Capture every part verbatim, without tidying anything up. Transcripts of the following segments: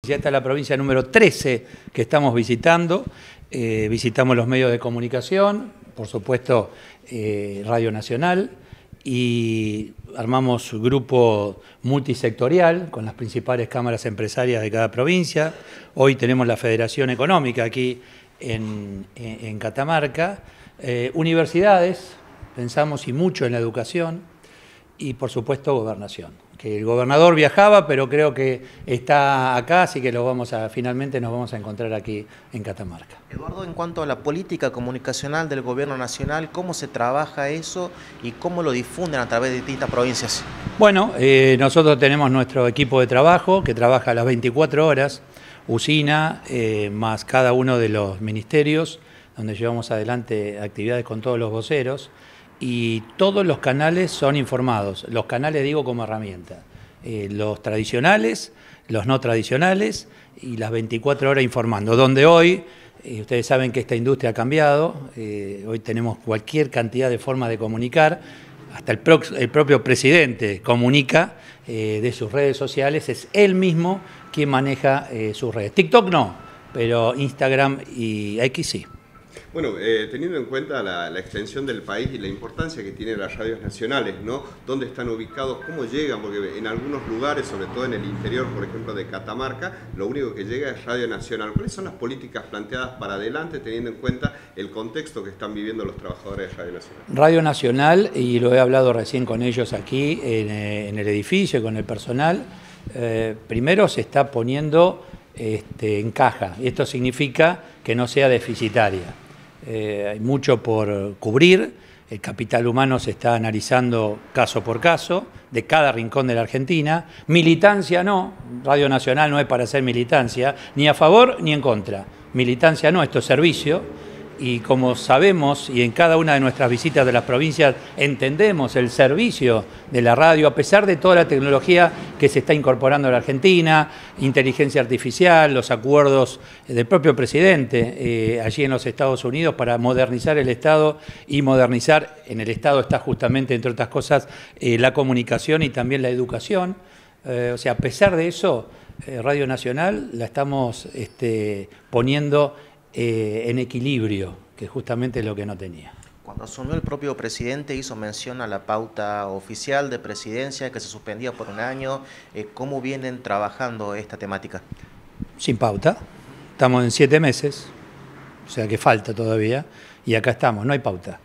provincia. Esta es la provincia número trece que estamos visitando. Eh, visitamos los medios de comunicación, por supuesto eh, Radio Nacional, y armamos un grupo multisectorial con las principales cámaras empresarias de cada provincia. Hoy tenemos la Federación Económica aquí en, en, en Catamarca, eh, universidades, pensamos y mucho en la educación, y por supuesto gobernación. Que el gobernador viajaba, pero creo que está acá, así que lo vamos a, finalmente nos vamos a encontrar aquí en Catamarca. Eduardo, en cuanto a la política comunicacional del gobierno nacional, ¿cómo se trabaja eso y cómo lo difunden a través de distintas provincias? Bueno, eh, nosotros tenemos nuestro equipo de trabajo que trabaja a las veinticuatro horas, usina, eh, más cada uno de los ministerios, donde llevamos adelante actividades con todos los voceros, y todos los canales son informados. Los canales digo como herramienta, eh, los tradicionales, los no tradicionales y las veinticuatro horas informando, donde hoy, eh, ustedes saben que esta industria ha cambiado, eh, hoy tenemos cualquier cantidad de formas de comunicar, hasta el, pro el propio presidente comunica eh, de sus redes sociales, es él mismo quien maneja eh, sus redes. TikTok no, pero Instagram y X sí. Bueno, eh, teniendo en cuenta la, la extensión del país y la importancia que tienen las radios nacionales, ¿no? ¿Dónde están ubicados? ¿Cómo llegan? Porque en algunos lugares, sobre todo en el interior, por ejemplo, de Catamarca, lo único que llega es Radio Nacional. ¿Cuáles son las políticas planteadas para adelante, teniendo en cuenta el contexto que están viviendo los trabajadores de Radio Nacional? Radio Nacional, y lo he hablado recién con ellos aquí en, en el edificio, con el personal, eh, primero se está poniendo este, en caja. Esto significa que no sea deficitaria. Eh, hay mucho por cubrir, el capital humano se está analizando caso por caso, de cada rincón de la Argentina. Militancia no, Radio Nacional no es para hacer militancia, ni a favor ni en contra. Militancia no, esto es servicio, y como sabemos, y en cada una de nuestras visitas de las provincias, entendemos el servicio de la radio, a pesar de toda la tecnología que se está incorporando a la Argentina, inteligencia artificial, los acuerdos del propio presidente eh, allí en los Estados Unidos para modernizar el Estado y modernizar, en el Estado está justamente, entre otras cosas, eh, la comunicación y también la educación. Eh, o sea, a pesar de eso, eh, Radio Nacional la estamos este, poniendo Eh, en equilibrio, que justamente es lo que no tenía. Cuando asumió el propio presidente hizo mención a la pauta oficial de presidencia que se suspendía por un año. Eh, ¿Cómo vienen trabajando esta temática? Sin pauta, estamos en siete meses, o sea que falta todavía, y acá estamos, no hay pauta.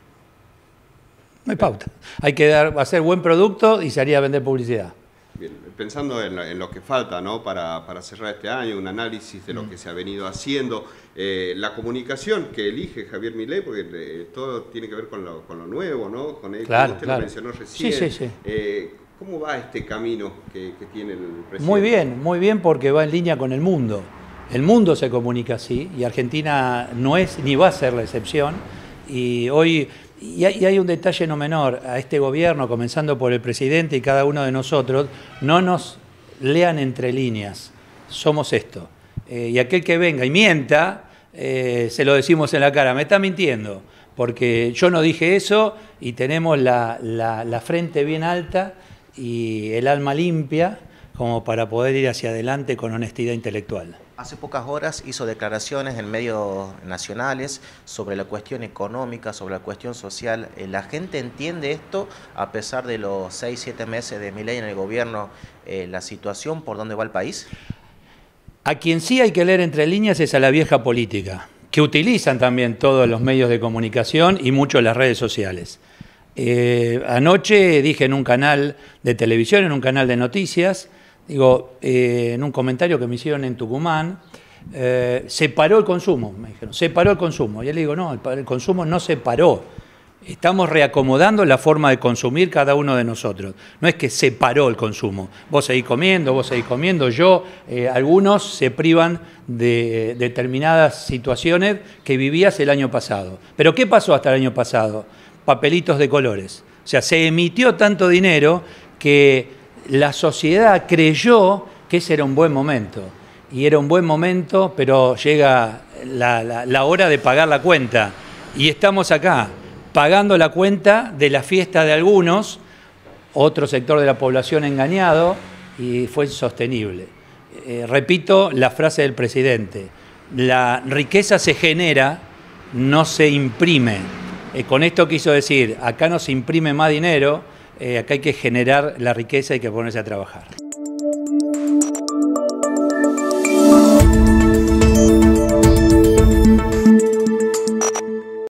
No hay pauta. Hay que dar, hacer buen producto y salir a vender publicidad. Bien, pensando en lo, en lo que falta, ¿no? para, para cerrar este año, un análisis de lo mm. que se ha venido haciendo, eh, la comunicación que elige Javier Milei, porque eh, todo tiene que ver con lo, con lo nuevo, ¿no? Con él, claro, usted claro. lo mencionó recién. Sí, sí, sí. Eh, ¿Cómo va este camino que, que tiene el presidente? Muy bien, muy bien, porque va en línea con el mundo. El mundo se comunica así, y Argentina no es ni va a ser la excepción, y hoy... Y hay, y hay un detalle no menor, a este gobierno, comenzando por el presidente y cada uno de nosotros, no nos lean entre líneas, somos esto. Eh, y aquel que venga y mienta, eh, se lo decimos en la cara, me está mintiendo, porque yo no dije eso y tenemos la, la, la frente bien alta y el alma limpia como para poder ir hacia adelante con honestidad intelectual. Hace pocas horas hizo declaraciones en medios nacionales sobre la cuestión económica, sobre la cuestión social. ¿La gente entiende esto a pesar de los seis, siete meses de Milei en el gobierno, eh, la situación por dónde va el país? A quien sí hay que leer entre líneas es a la vieja política, que utilizan también todos los medios de comunicación y mucho las redes sociales. Eh, anoche dije en un canal de televisión, en un canal de noticias, Digo, eh, en un comentario que me hicieron en Tucumán, eh, se paró el consumo, me dijeron, se paró el consumo. Y yo le digo, no, el, el consumo no se paró. Estamos reacomodando la forma de consumir cada uno de nosotros. No es que se paró el consumo. Vos seguís comiendo, vos seguís comiendo, yo, eh, algunos se privan de determinadas situaciones que vivías el año pasado. ¿Pero qué pasó hasta el año pasado? Papelitos de colores. O sea, se emitió tanto dinero que la sociedad creyó que ese era un buen momento, y era un buen momento, pero llega la, la, la hora de pagar la cuenta, y estamos acá, pagando la cuenta de la fiesta de algunos, otro sector de la población engañado, y fue insostenible. eh, repito la frase del presidente, la riqueza se genera, no se imprime. Eh, con esto quiso decir, acá no se imprime más dinero, eh, acá hay que generar la riqueza y hay que ponerse a trabajar.